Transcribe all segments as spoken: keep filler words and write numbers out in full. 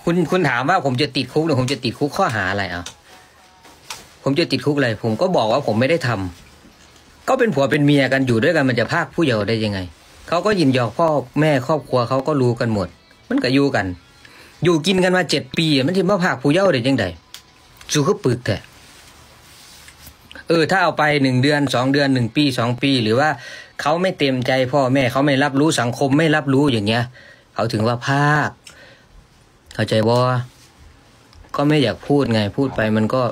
คุณคุณถามว่าผมจะติดคุกหรือผมจะติดคุกข้อหาอะไรอ่ะผมจะติดคุกอะไรผมก็บอกว่าผมไม่ได้ทำก็เป็นผัวเป็นเมียกันอยู่ด้วยกันมันจะพรากผู้เยาว์ได้ยังไงเขาก็ยินยอมพ่อแม่ครอบครัวเขาก็รู้กันหมดมันก็อยู่กันอยู่กินกันมาเจ็ดปีมันที่มาพรากผู้เยาว์ได้ยังไงสู้เขาปึกแท้เออถ้าเอาไปหนึ่งเดือนสองเดือนหนึ่งปีสองปีหรือว่าเขาไม่เต็มใจพ่อแม่เขาไม่รับรู้สังคมไม่รับรู้อย่างเงี้ยเขาถึงว่าพรากเข้าใจบ่ก็ไม่อยากพูดไงพูดไปมันก็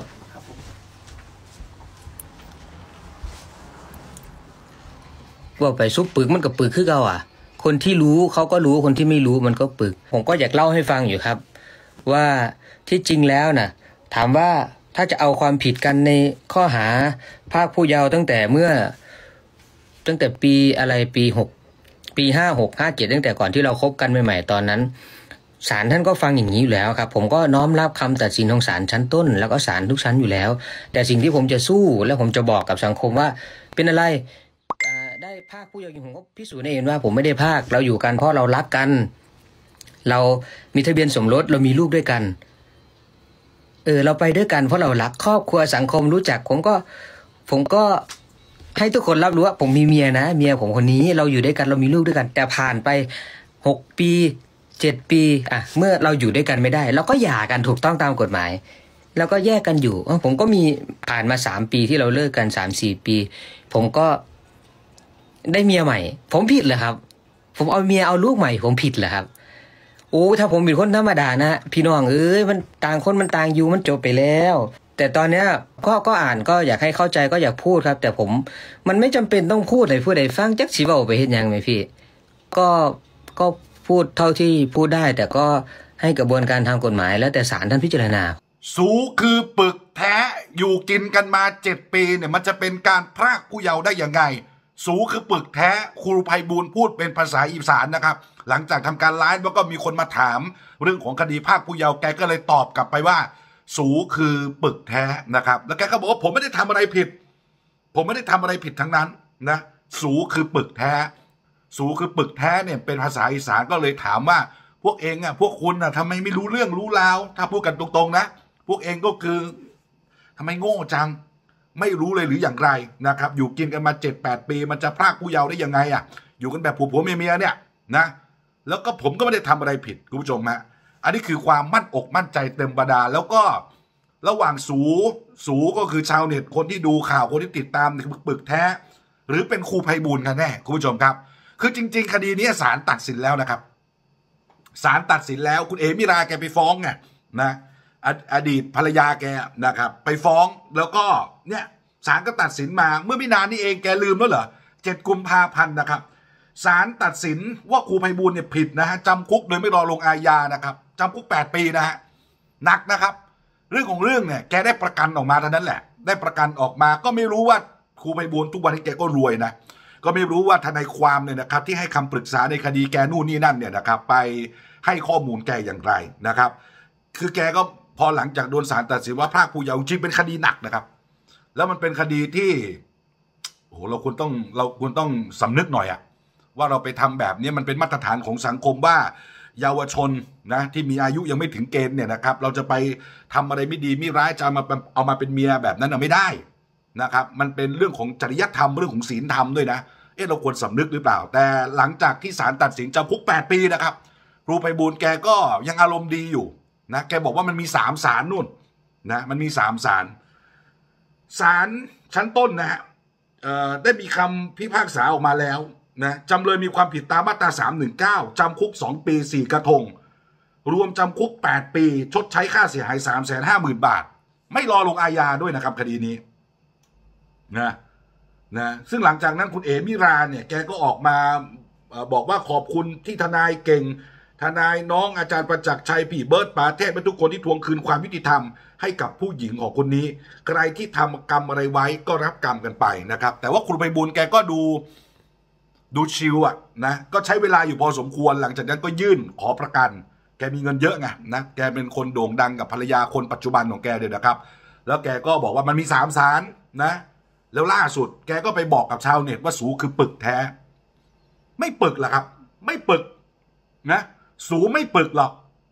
ว่าไปซุปปึกมันก็ปึกคือเก่าอ่ะคนที่รู้เขาก็รู้คนที่ไม่รู้มันก็ปึกผมก็อยากเล่าให้ฟังอยู่ครับว่าที่จริงแล้วน่ะถามว่าถ้าจะเอาความผิดกันในข้อหาพรากผู้เยาว์ตั้งแต่เมื่อตั้งแต่ปีอะไรปีหกปีห้าหกห้าเจ็ดตั้งแต่ก่อนที่เราคบกันใหม่ๆตอนนั้นศาลท่านก็ฟังอย่างนี้อยู่แล้วครับผมก็น้อมรับคำตัดสินของศาลชั้นต้นแล้วก็ศาลทุกชั้นอยู่แล้วแต่สิ่งที่ผมจะสู้และผมจะบอกกับสังคมว่าเป็นอะไรได้พรากผู้เยาว์อยู่ผมก็พิสูจน์ให้เห็นว่าผมไม่ได้พรากเราอยู่กันเพราะเรารักกันเรามีทะเบียนสมรสเรามีลูกด้วยกันเออเราไปด้วยกันเพราะเรารักครอบครัวสังคมรู้จักผมก็ผมก็ให้ทุกคนรับรู้ว่าผมมีเมียนะเมียผมคนนี้เราอยู่ด้วยกันเรามีลูกด้วยกันแต่ผ่านไปหกปีเจ็ดปีอ่ะเมื่อเราอยู่ด้วยกันไม่ได้เราก็หย่ากันถูกต้องตามกฎหมายแล้วก็แยกกันอยู่ผมก็มีผ่านมาสามปีที่เราเลิกกันสามสี่ปีผมก็ได้เมียใหม่ผมผิดเหรอครับผมเอาเมียเอาลูกใหม่ผมผิดเหรอครับโอ้ถ้าผมเป็นคนธรรมดานะพี่น้องเอ้ยมันต่างคนมันต่างอยู่มันจบไปแล้วแต่ตอนเนี้ยก็ก็อ่านก็อยากให้เข้าใจก็อยากพูดครับแต่ผมมันไม่จำเป็นต้องพูดให้ผู้ใดฟังจักสิเว้าไปเฮ็ดหยังไหมพี่ก็ก็พูดเท่าที่พูดได้แต่ก็ให้กระบวนการทางกฎหมายแล้วแต่ศาลท่านพิจารณาสูคือปึกแท้อยู่กินกันมาเจ็ดปีเนี่ยมันจะเป็นการพรากผู้เยาว์ได้ยังไงสูคือปึกแท้ครูไพบูลย์พูดเป็นภาษาอีสานนะครับหลังจากทำการไลฟ์แล้วก็มีคนมาถามเรื่องของคดีพรากผู้เยาว์แกก็เลยตอบกลับไปว่าสูคือปึกแท้นะครับแล้วแกก็บอกว่าผมไม่ได้ทำอะไรผิดผมไม่ได้ทำอะไรผิดทั้งนั้นนะสูคือปึกแท้สูคือปึกแท้เนี่ยเป็นภาษาอีสานก็เลยถามว่าพวกเองอ่ะพวกคุณอ่ะทำไมไม่รู้เรื่องรู้ราวถ้าพูดกันตรงๆนะพวกเองก็คือทำไมโง่จังไม่รู้เลยหรืออย่างไรนะครับอยู่กินกันมาเจ็ดแปดปีมันจะพรากผู้เยาว์ได้ยังไงอ่ะอยู่กันแบบผัวผัวเมียเมียเนี่ยนะแล้วก็ผมก็ไม่ได้ทำอะไรผิดคุณผู้ชมฮะอันนี้คือความมั่นอกมั่นใจเต็มบรรดาแล้วก็ระหว่างสูสูก็คือชาวเน็ตคนที่ดูข่าวคนที่ติดตามปึกแท้หรือเป็นครูไพบูลย์กันแน่คุณผู้ชมครับคือจริงๆคดีนี้ศาลตัดสินแล้วนะครับศาลตัดสินแล้วคุณเอมิราแกไปฟ้องไงนะอดีตภรรยาแกนะครับไปฟ้องแล้วก็เนี่ยศาลก็ตัดสินมาเมื่อไม่นานนี้เองแกลืมแล้วเหรอเจ็ดกุมภาพันธ์นะครับศาลตัดสินว่าครูไพบูลย์เนี่ยผิดนะฮะจำคุกโดยไม่รอลงอาญานะครับจำคุกแปดปีนะฮะหนักนะครับเรื่องของเรื่องเนี่ยแกได้ประกันออกมาเท่านั้นแหละได้ประกันออกมาก็ไม่รู้ว่าครูไพบูลย์ทุกวันนี้แกก็รวยนะก็ไม่รู้ว่าทนายความเนี่ยนะครับที่ให้คำปรึกษาในคดีแกนู่นนี่นั่นเนี่ยนะครับไปให้ข้อมูลแกอย่างไรนะครับคือแกก็พอหลังจากโดนศาลตัดสินว่าพรากผู้เยาว์จริงเป็นคดีหนักนะครับแล้วมันเป็นคดีที่โอ้โหเราควรต้องเราควรต้องสำนึกหน่อยอะว่าเราไปทำแบบนี้มันเป็นมาตรฐานของสังคมว่าเยาวชนนะที่มีอายุยังไม่ถึงเกณฑ์เนี่ยนะครับเราจะไปทำอะไรไม่ดีไม่ร้ายจะมาเอามาเป็นเมียแบบนั้นไม่ได้นะครับมันเป็นเรื่องของจริยธรรมเรื่องของศีลธรรมด้วยนะเอ๊ะเราควรสำนึกหรือเปล่าแต่หลังจากที่ศาลตัดสินจำคุกแปดปีนะครับครูไพบูลย์แกก็ยังอารมณ์ดีอยู่นะแกบอกว่ามันมีสามศาลนู่นนะมันมีสามศาลศาลชั้นต้นนะฮะได้มีคำพิพากษาออกมาแล้วนะจำเลยมีความผิดตามมาตราสามหนึ่งเก้าจำคุกสองปีสี่กระทงรวมจำคุกแปดปีชดใช้ค่าเสียหายสามแสนห้าหมื่นบาทไม่รอลงอาญาด้วยนะครับคดีนี้นะนะซึ่งหลังจากนั้นคุณเอมิราเนี่ยแกก็ออกมาบอกว่าขอบคุณที่ทนายเก่งทนายน้องอาจารย์ประจักษ์ชัยพี่เบิร์ตปาเทพและทุกคนที่ทวงคืนความยุติธรรมให้กับผู้หญิงของคนนี้ใครที่ทำกรรมอะไรไว้ก็รับกรรมกันไปนะครับแต่ว่าครูไพบูลย์แกก็ดูดูชิลอะนะก็ใช้เวลาอยู่พอสมควรหลังจากนั้นก็ยื่นขอประกันแกมีเงินเยอะไงนะแกเป็นคนโด่งดังกับภรรยาคนปัจจุบันของแกเลยนะครับแล้วแกก็บอกว่ามันมีสามศาลนะแล้วล่าสุดแกก็ไปบอกกับชาวเน็ตว่าสูคือปึกแท้ไม่ปึกหรอกครับไม่ปึกนะสูไม่ปึกหรอก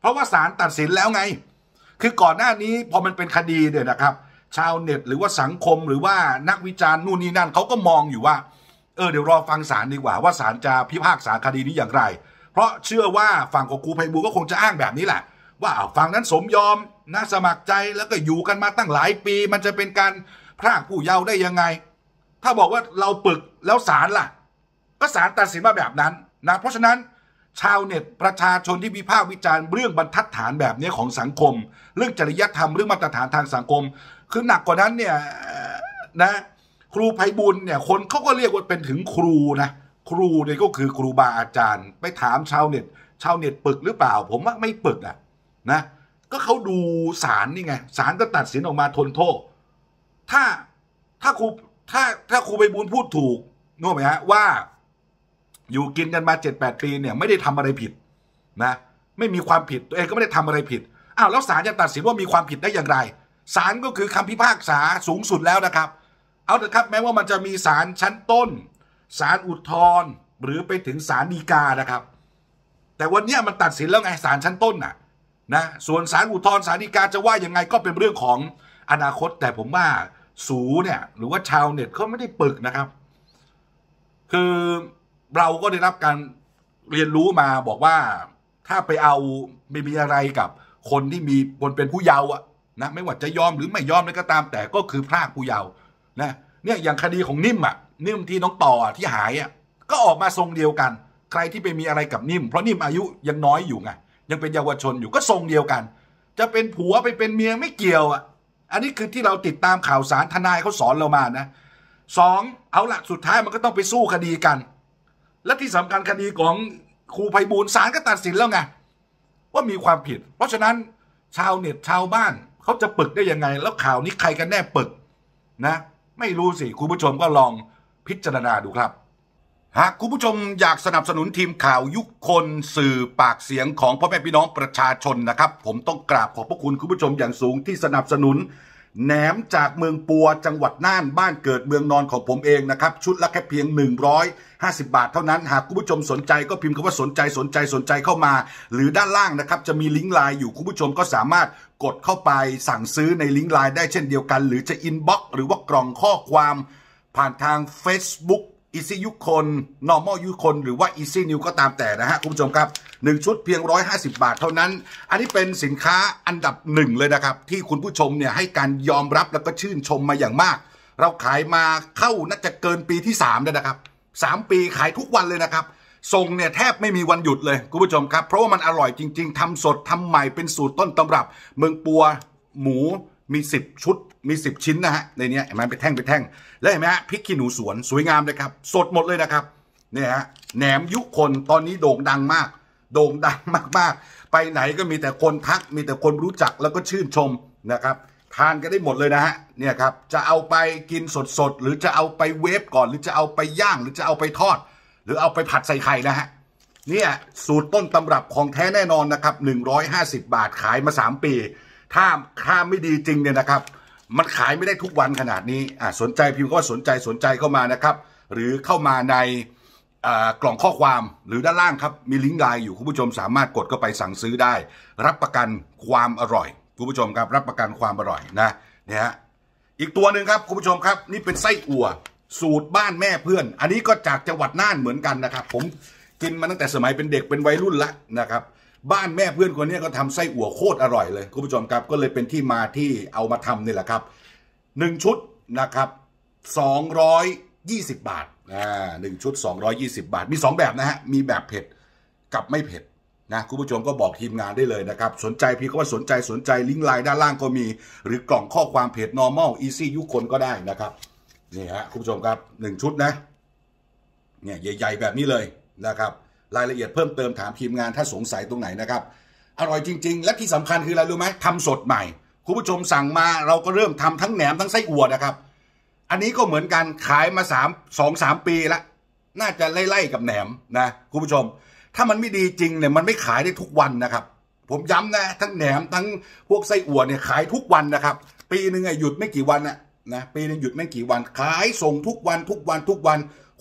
เพราะว่าศาลตัดสินแล้วไงคือก่อนหน้านี้พอมันเป็นคดีเนี่ยนะครับชาวเน็ตหรือว่าสังคมหรือว่านักวิจารณ์นู่นนี่นั่นเขาก็มองอยู่ว่าเออเดี๋ยวรอฟังศาลดีกว่าว่าศาลจะพิพากษาคดีนี้อย่างไรเพราะเชื่อว่าฝั่งของครูไพบูลย์ก็คงจะอ้างแบบนี้แหละว่าฝั่งนั้นสมยอมนะสมัครใจแล้วก็อยู่กันมาตั้งหลายปีมันจะเป็นการพรากผู้เยาว์ได้ยังไงถ้าบอกว่าเราปึกแล้วศาลล่ะก็ศาลตัดสินมาแบบนั้นนะเพราะฉะนั้นชาวเน็ตประชาชนที่วิพากษ์วิจารณ์เรื่องบรรทัดฐานแบบนี้ของสังคมเรื่องจริยธรรมเรื่องมาตรฐานทางสังคมคือหนักกว่านั้นเนี่ยนะครูไพบูลย์เนี่ยคนเขาก็เรียกว่าเป็นถึงครูนะครูเนี่ยก็คือครูบาอาจารย์ไปถามชาวเน็ตชาวเน็ตปึกหรือเปล่าผมว่าไม่ปึกอ่ะนะก็เขาดูศาลนี่ไงศาลก็ตัดสินออกมาทนโทษถ้าถ้าครูถ้าถ้าครูไพบูลย์พูดถูกนึกไหมฮะว่าอยู่กินกันมาเจ็ดแปดปีเนี่ยไม่ได้ทำอะไรผิดนะไม่มีความผิดตัวเองก็ไม่ได้ทำอะไรผิดอ้าวแล้วศาลจะตัดสินว่ามีความผิดได้อย่างไรศาลก็คือคำพิพากษาสูงสุดแล้วนะครับเอาเถอะครับแม้ว่ามันจะมีศาลชั้นต้นศาลอุทธรณ์หรือไปถึงศาลฎีกานะครับแต่วันนี้มันตัดสินแล้วไงศาลชั้นต้นน่ะนะส่วนศาลอุทธรณ์ศาลฎีกาจะว่ายังไงก็เป็นเรื่องของอนาคตแต่ผมว่าสูเนี่ยหรือว่าชาวเน็ตเขาไม่ได้ปึกนะครับคือเราก็ได้รับการเรียนรู้มาบอกว่าถ้าไปเอาไม่มีอะไรกับคนที่มีคนเป็นผู้เยาว์อะนะไม่ว่าจะยอมหรือไม่ยอมอะไรก็ตามแต่ก็คือพรากผู้เยาว์นะเนี่ยอย่างคดีของนิ่มอะนิ่มที่น้องต่อที่หายอะก็ออกมาทรงเดียวกันใครที่ไปมีอะไรกับนิ่มเพราะนิ่มอายุยังน้อยอยู่ไงยังเป็นเยาวชนอยู่ก็ทรงเดียวกันจะเป็นผัวไปเป็นเมียไม่เกี่ยวอะอันนี้คือที่เราติดตามข่าวสารทนายเขาสอนเรามานะสองเอาละสุดท้ายมันก็ต้องไปสู้คดีกันและที่สำคัญคดีของครูไพบูลย์ศาลก็ตัดสินแล้วไงว่ามีความผิดเพราะฉะนั้นชาวเน็ตชาวบ้านเขาจะปึกได้ยังไงแล้วข่าวนี้ใครกันแน่ปึกนะไม่รู้สิคุณผู้ชมก็ลองพิจารณาดูครับหากคุณผู้ชมอยากสนับสนุนทีมข่าวยุคคนสื่อปากเสียงของพ่อแม่พี่น้องประชาชนนะครับผมต้องกราบขอบพระคุณคุณผู้ชมอย่างสูงที่สนับสนุนแหนมจากเมืองปัวจังหวัดน่านบ้านเกิดเมืองนอนของผมเองนะครับชุดละแค่เพียงหนึ่งร้อยห้าสิบบาทเท่านั้นหากคุณผู้ชมสนใจก็พิมพ์คำว่าสนใจสนใจสนใจเข้ามาหรือด้านล่างนะครับจะมีลิงก์ไลน์อยู่คุณผู้ชมก็สามารถกดเข้าไปสั่งซื้อในลิงก์ไลน์ได้เช่นเดียวกันหรือจะอินบ็อกซ์หรือว่ากล่องข้อความผ่านทาง Facebook Easy ยุคคน Normal ยุคคนหรือว่า Easy New ก็ตามแต่นะฮะคุณผู้ชมครับหนึ่งชุดเพียงหนึ่งร้อยห้าสิบบาทเท่านั้นอันนี้เป็นสินค้าอันดับหนึ่งเลยนะครับที่คุณผู้ชมเนี่ยให้การยอมรับแล้วก็ชื่นชมมาอย่างมากเราขายมาเข้าน่าจะเกินปีที่สามแล้วนะครับสามปีขายทุกวันเลยนะครับส่งเนี่ยแทบไม่มีวันหยุดเลยคุณผู้ชมครับเพราะว่ามันอร่อยจริงๆทำสดทำใหม่เป็นสูตรต้นตำรับเมืองปัวหมูมีสิบชุดมีสิบชิ้นนะฮะในนี้เห็นไหมเป็นแท่งเป็นแท่งแล้วเห็นไหมฮะพริกขี้หนูสวนสวยงามเลยครับสดหมดเลยนะครับเนี่ยฮะแหนมยุคนตอนนี้โด่งดังมากโด่งดังมากๆไปไหนก็มีแต่คนทักมีแต่คนรู้จักแล้วก็ชื่นชมนะครับทานกันได้หมดเลยนะฮะเนี่ยครับจะเอาไปกินสดๆหรือจะเอาไปเวฟก่อนหรือจะเอาไปย่างหรือจะเอาไปทอดหรือเอาไปผัดใส่ไข่นะฮะเนี่ยสูตรต้นตำรับของแท้แน่นอนนะครับหนึ่งร้อยห้าสิบบาทขายมาสามปีถ้าถ้าไม่ดีจริงเนี่ยนะครับมันขายไม่ได้ทุกวันขนาดนี้อ่าสนใจพิมพ์ก็สนใจสนใจเข้ามานะครับหรือเข้ามาในกล่องข้อความหรือด้านล่างครับมีลิงก์ไลน์อยู่คุณผู้ชมสามารถกดเข้าไปสั่งซื้อได้รับประกันความอร่อยคุณผู้ชมครับรับประกันความอร่อยนะเนี่ยฮะอีกตัวหนึ่งครับคุณผู้ชมครับนี่เป็นไส้อั่วสูตรบ้านแม่เพื่อนอันนี้ก็จากจังหวัดน่านเหมือนกันนะครับผมกินมาตั้งแต่สมัยเป็นเด็กเป็นวัยรุ่นละนะครับบ้านแม่เพื่อนคนนี้ก็ทำไส้อั่วโคตรอร่อยเลยคุณผู้ชมครับก็เลยเป็นที่มาที่เอามาทำนี่แหละครับหนึ่งชุดนะครับสองร้อยยี่สิบบาทอ่าหนึ่งชุดสองร้อยยี่สิบบาทมีสองแบบนะฮะมีแบบเผ็ดกับไม่เผ็ดนะคุณผู้ชมก็บอกทีมงานได้เลยนะครับสนใจพี่ก็ว่าสนใจสนใจลิงก์ไลน์ด้านล่างก็มีหรือกล่องข้อความเพจ normal easy ยุคคนก็ได้นะครับนี่ฮะคุณผู้ชมครับหนึ่งชุดนะเนี่ยใหญ่ๆแบบนี้เลยนะครับรายละเอียดเพิ่มเติมถามทีมงานถ้าสงสัยตรงไหนนะครับอร่อยจริงๆและที่สำคัญคืออะไรรู้ไหมทำสดใหม่คุณผู้ชมสั่งมาเราก็เริ่มทำทั้งแหนมทั้งไส้อั่วนะครับอันนี้ก็เหมือนกันขายมาสามสองสามปีละน่าจะไล่ๆกับแหนมนะคุณผู้ชมถ้ามันไม่ดีจริงเนี่ยมันไม่ขายได้ทุกวันนะครับผมย้ำนะทั้งแหนมทั้งพวกไส้อั่วเนี่ยขายทุกวันนะครับปีหนึ่งหยุดไม่กี่วันนะนะปีนึงหยุดไม่กี่วันขายส่งทุกวันทุกวันทุกวัน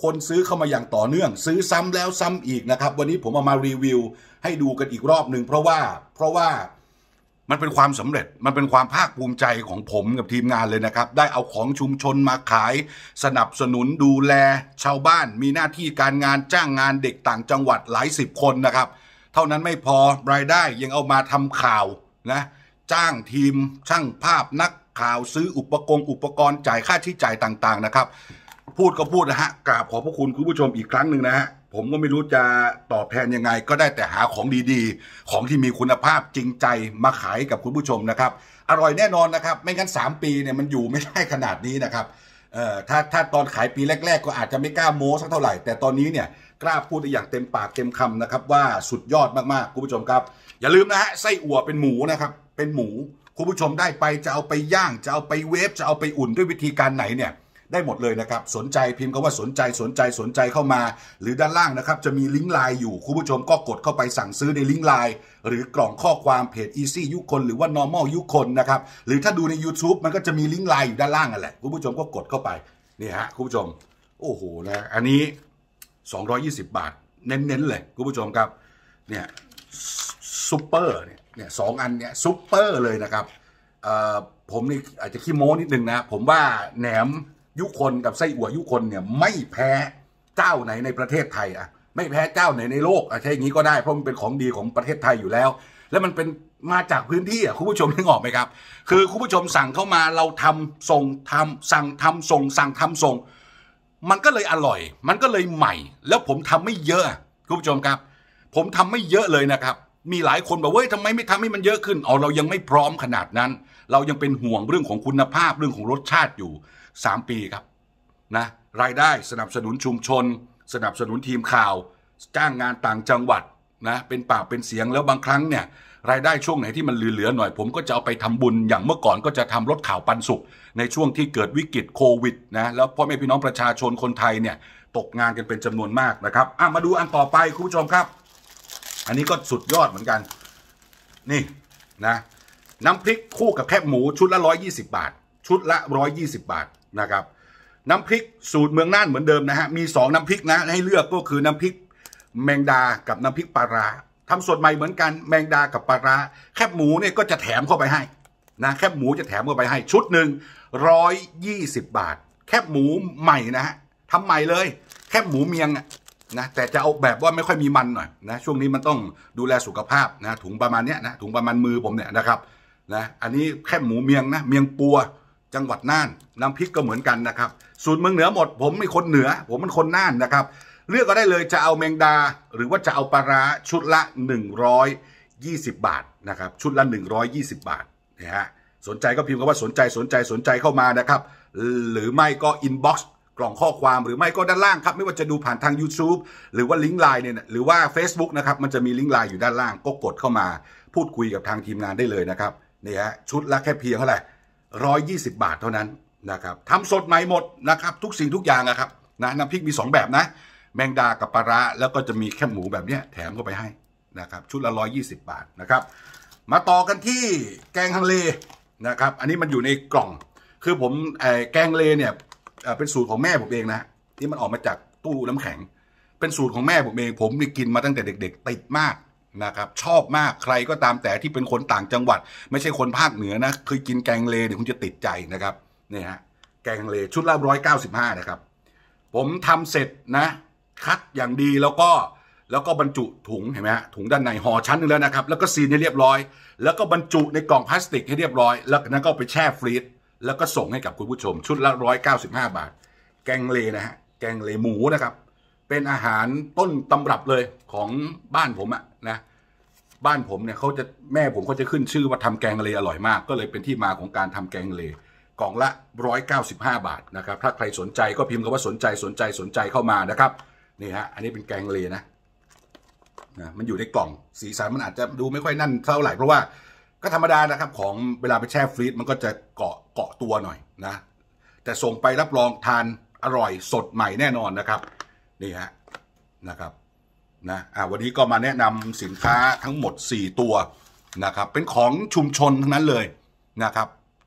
คนซื้อเข้ามาอย่างต่อเนื่องซื้อซ้ำแล้วซ้ำอีกนะครับวันนี้ผมเอามารีวิวให้ดูกันอีกรอบหนึ่งเพราะว่าเพราะว่ามันเป็นความสำเร็จมันเป็นความภาคภูมิใจของผมกับทีมงานเลยนะครับได้เอาของชุมชนมาขายสนับสนุนดูแลชาวบ้านมีหน้าที่การงานจ้างงานเด็กต่างจังหวัดหลายสิบคนนะครับเท่านั้นไม่พอรายได้ยังเอามาทำข่าวนะจ้างทีมช่างภาพนักข่าวซื้ออุปกรณ์อุปกรณ์จ่ายค่าใช้จ่ายต่างๆนะครับพูดก็พูดนะฮะกราบขอบพระคุณคุณผู้ชมอีกครั้งหนึ่งนะฮะผมก็ไม่รู้จะตอบแทนยังไงก็ได้แต่หาของดีๆของที่มีคุณภาพจริงใจมาขายกับคุณผู้ชมนะครับอร่อยแน่นอนนะครับไม่งั้นสามปีเนี่ยมันอยู่ไม่ได้ขนาดนี้นะครับเอ่อถ้าถ้าตอนขายปีแรกๆก็อาจจะไม่กล้าโม้สักเท่าไหร่แต่ตอนนี้เนี่ยกล้าพูดได้อย่างเต็มปากเต็มคำนะครับว่าสุดยอดมากๆคุณผู้ชมครับอย่าลืมนะฮะไส้อั่วเป็นหมูนะครับเป็นหมูคุณผู้ชมได้ไปจะเอาไปย่างจะเอาไปเวฟจะเอาไปอุ่นด้วยวิธีการไหนเนี่ยได้หมดเลยนะครับสนใจพิมพ์คำว่าสนใจสนใจสนใจเข้ามาหรือด้านล่างนะครับจะมีลิงก์ไลน์อยู่คุณผู้ชมก็กดเข้าไปสั่งซื้อในลิงก์ไลน์หรือกล่องข้อความเพจ Easy ยุคนหรือว่า Normal ยุคนนะครับหรือถ้าดูใน YouTube มันก็จะมีลิงก์ไลน์อยู่ด้านล่างนั่นแหละคุณผู้ชมก็กดเข้าไปนี่ฮะคุณผู้ชมโอ้โหนะอันนี้สองร้อยยี่สิบบาทเน้นๆเลยคุณผู้ชมครับเนี่ยซุปเปอร์เนี่ยเนี่ยสองอันเนี่ยซุปเปอร์เลยนะครับเอ่อผมนี่อาจจะขี้โม้นิดนึงนะผมว่าแหนมยุคนกับไส้อั่วยุคนเนี่ยไม่แพ้เจ้าไหนในประเทศไทยอะไม่แพ้เจ้าไหนในโลกอะใช่อย่างนี้ก็ได้เพราะมันเป็นของดีของประเทศไทยอยู่แล้วแล้วมันเป็นมาจากพื้นที่อะคุณผู้ชมนึกออกไหมครับคือคุณผู้ชมสั่งเข้ามาเราทำส่งทำสั่งทำส่งสั่งทำส่งมันก็เลยอร่อยมันก็เลยใหม่แล้วผมทำไม่เยอะคุณผู้ชมครับผมทำไม่เยอะเลยนะครับมีหลายคนบอกว่าทำไมไม่ทำให้มันเยอะขึ้นอ๋อเรายังไม่พร้อมขนาดนั้นเรายังเป็นห่วงเรื่องของคุณภาพเรื่องของรสชาติอยู่สามปีครับนะรายได้สนับสนุนชุมชนสนับสนุนทีมข่าวจ้างงานต่างจังหวัดนะเป็นปากเป็นเสียงแล้วบางครั้งเนี่ยรายได้ช่วงไหนที่มันเหลือๆหน่อยผมก็จะเอาไปทำบุญอย่างเมื่อก่อนก็จะทำรถข่าวปันสุขในช่วงที่เกิดวิกฤตโควิดนะแล้วพ่อแม่พี่น้องประชาชนคนไทยเนี่ยตกงานกันเป็นจำนวนมากนะครับอ่ะมาดูอันต่อไปคุณผู้ชมครับอันนี้ก็สุดยอดเหมือนกันนี่นะน้ำพริกคู่กับแคบหมูชุดละร้อยยี่สิบบาทชุดละร้อยยี่สิบบาทนะครับน้ำพริกสูตรเมืองน่านเหมือนเดิมนะฮะมีสองน้ำพริกนะให้เลือกก็คือน้ำพริกแมงดากับน้ำพริกปลาร้าทำสดใหม่เหมือนกันแมงดากับปลาร้าแคบหมูเนี่ยก็จะแถมเข้าไปให้นะแคบหมูจะแถมเข้าไปให้ชุดหนึ่งร้อยยี่สิบบาทแคบหมูใหม่นะฮะทำใหม่เลยแคบหมูเมียงนะแต่จะเอาแบบว่าไม่ค่อยมีมันหน่อยนะช่วงนี้มันต้องดูแลสุขภาพนะถุงประมาณเนี้ยนะถุงประมาณมือผมเนี่ยนะครับนะอันนี้แคบหมูเมียงนะเมียงปัวจังหวัดน่านน้ำพริกก็เหมือนกันนะครับสูตรเมืองเหนือหมดผมเป็นคนเหนือผมเป็นคนน่านนะครับเลือกก็ได้เลยจะเอาแมงดาหรือว่าจะเอาปลาร้าชุดละหนึ่งร้อยยี่สิบบาทนะครับชุดละหนึ่งร้อยยี่สิบบาทนะฮะสนใจก็พิมพ์คำว่าสนใจสนใจสนใจเข้ามานะครับหรือไม่ก็อินบ็อกซ์กล่องข้อความหรือไม่ก็ด้านล่างครับไม่ว่าจะดูผ่านทาง YouTube หรือว่าลิงก์ไลน์เนี่ยหรือว่า Facebook นะครับมันจะมีลิงก์ไลน์อยู่ด้านล่างก็กดเข้ามาพูดคุยกับทางทีมงานได้เลยนะครับนี่ฮะชุดละแค่เพียงเท่าไหร่ร้อยยี่สิบบาทเท่านั้นนะครับทำสดใหม่หมดนะครับทุกสิ่งทุกอย่างนะครับนะน้ำพริกมีสองแบบนะแมงดากับปลาร้าแล้วก็จะมีแคบหมูแบบนี้แถมเข้าไปให้นะครับชุดละร้อยยี่สิบบาทนะครับมาต่อกันที่แกงฮังเลนะครับอันนี้มันอยู่ในกล่องคือผมแกงฮังเลเนี่ยเป็นสูตรของแม่ผมเองนะที่มันออกมาจากตู้น้ำแข็งเป็นสูตรของแม่ผมเองผมนี่กินมาตั้งแต่เด็กๆติดมากนะครับชอบมากใครก็ตามแต่ที่เป็นคนต่างจังหวัดไม่ใช่คนภาคเหนือนะเคยกินแกงฮังเลเนี่ยคุณจะติดใจนะครับนี่ฮะแกงฮังเลชุดละร้อยเก้าสิบห้านะครับผมทำเสร็จนะคัดอย่างดีแล้วก็แล้วก็บรรจุถุงเห็นไหมฮะถุงด้านในห่อชั้นนึงแล้วนะครับแล้วก็ซีนให้เรียบร้อยแล้วก็บรรจุในกล่องพลาสติกให้เรียบร้อยแล้วนั้นก็ไปแช่ฟรีซแล้วก็ส่งให้กับคุณผู้ชมชุดละร้อยเก้าสิบห้าบาทแกงเลนะฮะแกงเลหมูนะครับเป็นอาหารต้นตำรับเลยของบ้านผมอะนะบ้านผมเนี่ยเขาจะแม่ผมเขาจะขึ้นชื่อว่าทำแกงเลอร่อยมากก็เลยเป็นที่มาของการทำแกงเลกล่องละร้อยเก้าสิบห้าบาทนะครับถ้าใครสนใจก็พิมพ์คำว่าสนใจสนใจสนใจเข้ามานะครับนี่ฮะอันนี้เป็นแกงเลนะนะมันอยู่ในกล่องสีสันมันอาจจะดูไม่ค่อยนั่นเท่าไหร่เพราะว่าก็ธรรมดานะครับของเวลาไปแช่ฟรีซมันก็จะเกาะเกาะตัวหน่อยนะแต่ส่งไปรับรองทานอร่อยสดใหม่แน่นอนนะครับนี่ฮะนะครับนะอ่าวันนี้ก็มาแนะนำสินค้าทั้งหมดสี่ตัวนะครับเป็นของชุมชนทั้งนั้นเลยนะครับ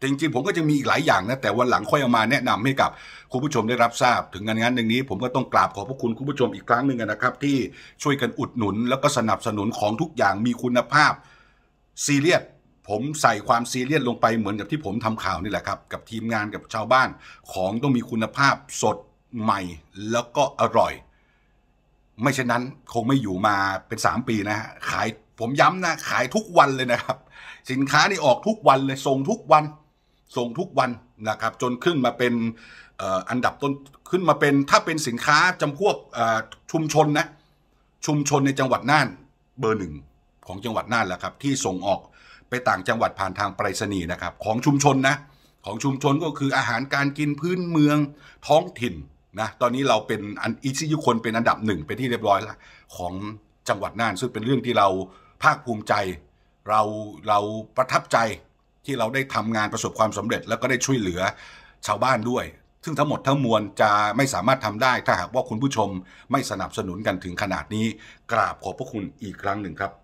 จริงๆผมก็จะมีอีกหลายอย่างนะแต่วันหลังค่อยเอามาแนะนำให้กับคุณผู้ชมได้รับทราบถึงงานงานหนึ่งนี้ผมก็ต้องกราบขอบพระคุณคุณผู้ชมอีกครั้งหนึ่งนะครับที่ช่วยกันอุดหนุนแล้วก็สนับสนุนของทุกอย่างมีคุณภาพซีเรียสผมใส่ความซีเรียสลงไปเหมือนกับที่ผมทำข่าวนี่แหละครับกับทีมงานกับชาวบ้านของต้องมีคุณภาพสดใหม่แล้วก็อร่อยไม่เช่นนั้นคงไม่อยู่มาเป็นสามปีนะฮะขายผมย้ำนะขายทุกวันเลยนะครับสินค้านี่ออกทุกวันเลยส่งทุกวันส่งทุกวันนะครับจนขึ้นมาเป็นอันดับต้นขึ้นมาเป็นถ้าเป็นสินค้าจำพวกชุมชนนะชุมชนในจังหวัดน่านเบอร์หนึ่งของจังหวัดน่านแหละครับที่ส่งออกไปต่างจังหวัดผ่านทางไปรษณีย์นะครับของชุมชนนะของชุมชนก็คืออาหารการกินพื้นเมืองท้องถิ่นนะตอนนี้เราเป็นอันอิซิยุคนเป็นอันดับหนึ่งไปที่เรียบร้อยแล้วของจังหวัดน่านซึ่งเป็นเรื่องที่เราภาคภูมิใจเราเราประทับใจที่เราได้ทำงานประสบความสำเร็จแล้วก็ได้ช่วยเหลือชาวบ้านด้วยซึ่งทั้งหมดทั้งมวลจะไม่สามารถทำได้ถ้าหากว่าคุณผู้ชมไม่สนับสนุนกันถึงขนาดนี้กราบขอบพระคุณอีกครั้งหนึ่งครับ